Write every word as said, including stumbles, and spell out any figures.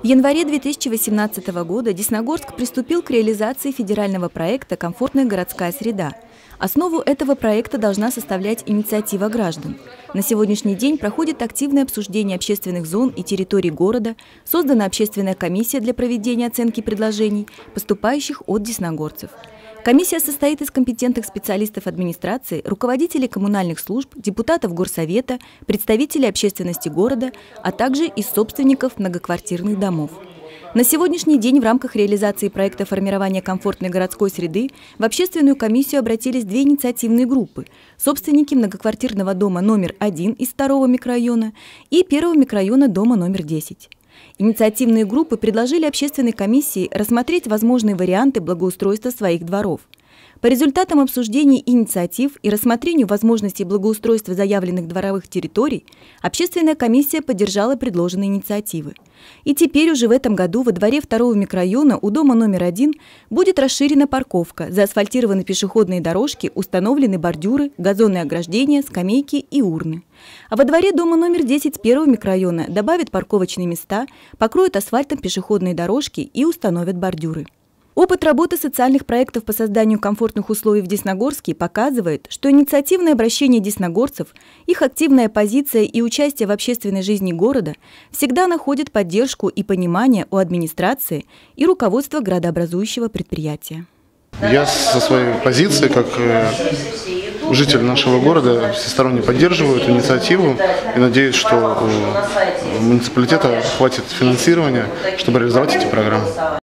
В январе две тысячи восемнадцатого года Десногорск приступил к реализации федерального проекта «Комфортная городская среда». Основу этого проекта должна составлять инициатива граждан. На сегодняшний день проходит активное обсуждение общественных зон и территорий города, создана общественная комиссия для проведения оценки предложений, поступающих от десногорцев. Комиссия состоит из компетентных специалистов администрации, руководителей коммунальных служб, депутатов горсовета, представителей общественности города, а также из собственников многоквартирных домов. На сегодняшний день в рамках реализации проекта формирования комфортной городской среды в общественную комиссию обратились две инициативные группы – собственники многоквартирного дома номер один из второго микрорайона и первого микрорайона дома номер десять. Инициативные группы предложили общественной комиссии рассмотреть возможные варианты благоустройства своих дворов. По результатам обсуждений инициатив и рассмотрению возможностей благоустройства заявленных дворовых территорий, общественная комиссия поддержала предложенные инициативы. И теперь уже в этом году во дворе второго микрорайона у дома номер один будет расширена парковка, заасфальтированы пешеходные дорожки, установлены бордюры, газонные ограждения, скамейки и урны. А во дворе дома номер десять первого микрорайона добавят парковочные места, покроют асфальтом пешеходные дорожки и установят бордюры. Опыт работы социальных проектов по созданию комфортных условий в Десногорске показывает, что инициативное обращение десногорцев, их активная позиция и участие в общественной жизни города всегда находят поддержку и понимание у администрации и руководства градообразующего предприятия. Я со своей позиции, как житель нашего города, всесторонне поддерживаю эту инициативу и надеюсь, что у муниципалитета хватит финансирования, чтобы реализовать эти программы.